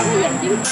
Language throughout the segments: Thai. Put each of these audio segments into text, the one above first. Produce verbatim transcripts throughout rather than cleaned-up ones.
thấy dành chứ.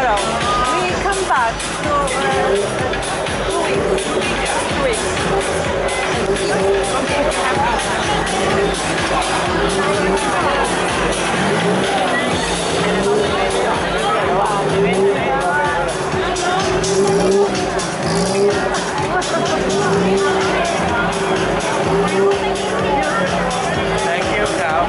So we come back to uh, two weeks. Two weeks. Thank you ครับ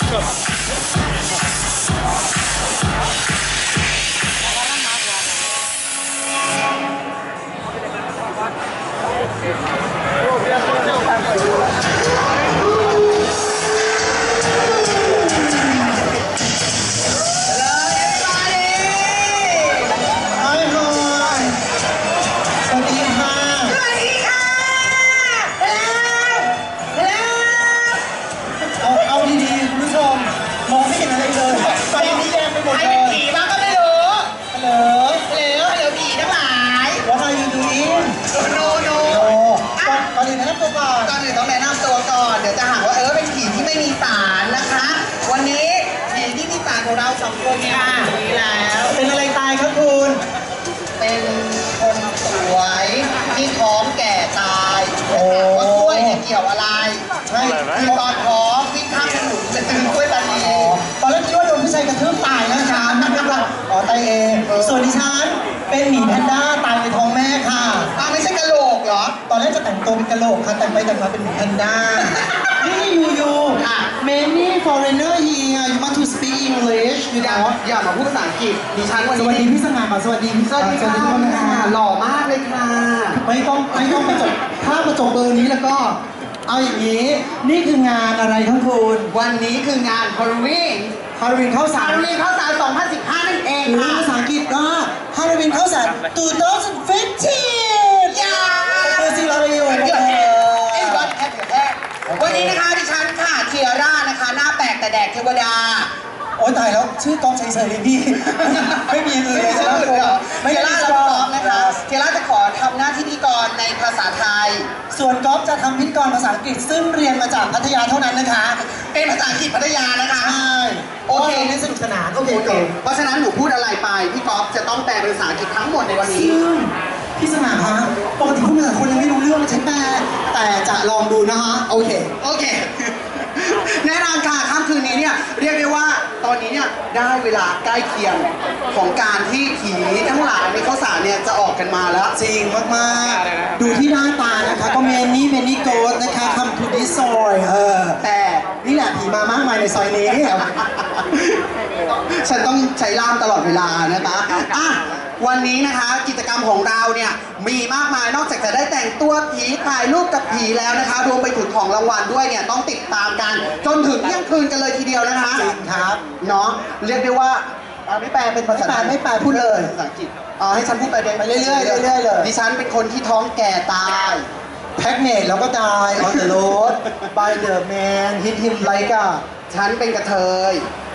ก่อนอื่นต้องแนะนำตัวก่อนเดี๋ยวจะหาว่าเออเป็นผีที่ไม่มีสารนะคะ วันนี้ผีที่มีสารของเราสองคนเนี่ยมีแล้วเป็นอะไรตายครับคุณเป็นคนสวยที่ท้องแก่ตายว่ากล้วยเนี่ยเกี่ยวอะไรใช่คือตอนท้องวิ่งข้ามถนนจะตื่นกล้วยตานีตอนแรกคิดว่าโดนผู้ชายกระทืบตายนะคะอ๋อตายเองส่วนดิฉันเป็นหมีแพนด้าตายในท้องแม่ค่ะอ้าวไม่ใช่กะโหลกเหรอตอนแรกจะแต่งตัวเป็นกะโหลกค่ะแต่งไปแต่งมาเป็นหมีแพนด้านี่ยูยู many foreigner here you want to speak English you know อย่ามาพูดภาษาอังกฤษดิฉันวันนี้สวัสดีพี่สง่ามาสวัสดีสวัสดีค่ะหล่อมากเลยค่ะไม่ต้องไม่ต้องประจบถ้าประจบเบอร์นี้แล้วก็เอาอย่างนี้นี่คืองานอะไรทั้งคุณวันนี้คืองานฮาโลวีนฮาโลวีนเข้าสารฮาโลวีนเข้าสารสองพันสิบห้านั่นเองค่ะภาษาอังกฤษก็ฮาโลวีนเข้าสารสองพันสิบห้าย่าเออสิเราเลยอยู่เดี๋ยวแเอ้ยวันแฮปปี้แฮปวันนี้นะคะดิฉันค่ะเทียร่านะคะหน้าแปลกแต่แดกเทวดาโอ้ตายแล้วชื่อกองเฉยๆเลยพี่ไม่มีอื่นเลยใช่ไหมเทียร่าเราพร้อมนะคะเทียร่าจะขอทำหน้าที่พิธีกรในภาษาไทยส่วนก๊อฟจะทำพิธีกรภาษาอังกฤษซึ่งเรียนมาจากพัทยาเท่านั้นนะคะเป็นภาษาอังกฤษพัทยานะคะใช่โอเคนี่สนุกสนานโอเคโอเคเพราะฉะนั้นหนูพูดอะไรไปพี่ก๊อฟจะต้องแปลเป็นภาษาอังกฤษทั้งหมดในวันนี้พี่สง่าคะปกติพูดภาษาคนยังไม่รู้เรื่องใช่ไหมแต่จะลองดูนะคะโอเคโอเคแน่นอนค่ะค่ำคืนนี้เนี่ยเรียกได้ว่าตอนนี้เนี่ยได้เวลาใกล้เคียงของการที่ผีทั้งหลายในข้าวสารเนี่ยจะออกกันมาแล้วจริงมากๆดูที่หน้าตานะคะก็เมนี่เมนี่โกดนะคะคำทูดิซอยเออแต่นี่แหละผีมามากมายในซอยนี้ฉันต้องใช้ล่ามตลอดเวลานะคะอ่ะวันนี้นะคะกิจกรรมของเราเนี่ยมีมากมายนอกจากจะได้แต่งตัวผีถ่ายรูปกับผีแล้วนะคะรวมไปถึงของรางวัลด้วยเนี่ยต้องติดตามกันจนถึงเที่ยงคืนกันเลยทีเดียวนะคะจริงครับเนาะเรียกได้ว่าไม่แปลเป็นภาษาไม่แปลพูดเลยภาษาอังกฤษอ๋อให้ฉันพูดไปไปเรื่อยๆเรื่อยๆเลยดิฉันเป็นคนที่ท้องแก่ตายแพ็กเนตแล้วก็ตาย on the road by the man hit him like a ฉันเป็นกระเทย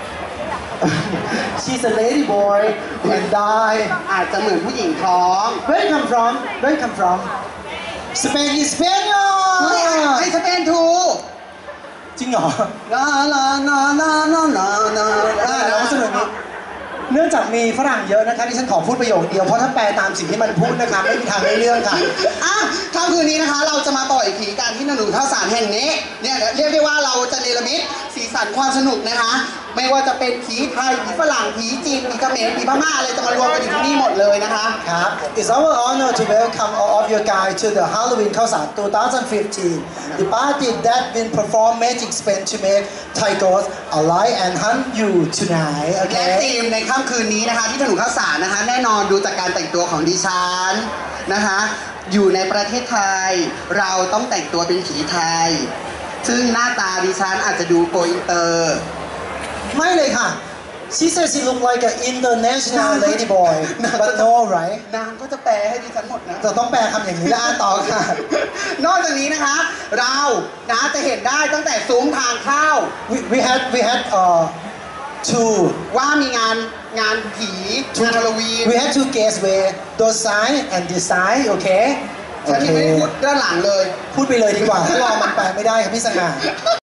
She's a lady boy and die อาจจะเหมือนผู้หญิงท้อง Where you come from Where you come from Spain is Spain ไอ้สเปนทูจริงเหรอลาลาลาลาลาลาลาแล้วก็สนุกนี้เนื่องจากมีฝรั่งเยอะนะคะที่ฉันขอพูดประโยคเดียวเพราะถ้าแปลตามสิ่งที่มันพูดนะคะไม่มีทางได้เรื่องค่ะอ่ะค่ำคืนนี้นะคะเราจะมาปล่อยผีกันที่ถนนข้าวสารแห่งนี้เนี่ยเรียกได้ว่าเราจะเนรมิตสีสันความสนุกนะคะไม่ว่าจะเป็นผีไทยผีฝรั่งผีจีนผีเขมรผีพม่าอะไรจะมารวมกันอยู่ที่นี่หมดเลยนะคะครับ It's our honor to welcome all of you guys to the Halloween ข้าวสารtwenty fifteen the party that will perform magic spell to make Thai ghosts alive and hunt you tonight โอเคและธีมในค่ำคืนนี้นะคะที่ถนนข้าวสารนะคะแน่นอนดูจากการแต่งตัวของดิฉันนะคะอยู่ในประเทศไทยเราต้องแต่งตัวเป็นผีไทยซึ่งหน้าตาดิฉันอาจจะดูโกอินเตอร์ไม่เลยค่ะ She says she look like an international lady boy but no right นางก็จะแปลให้ดิฉันหมดนะจะต้องแปลคำอย่างนี้แล้วอ่านต่อค่ะนอกจากนี้นะคะเรานะจะเห็นได้ตั้งแต่ซุ้มทางเข้า we we had we had uh two ว่ามีงานงานผีงานฮาโลวีน we had two guests where those side and this side โอเคฉันไม่ได้พูดด้านหลังเลยพูดไปเลยดีกว่าถ้ารอมันแปลไม่ได้ครับพี่สง่า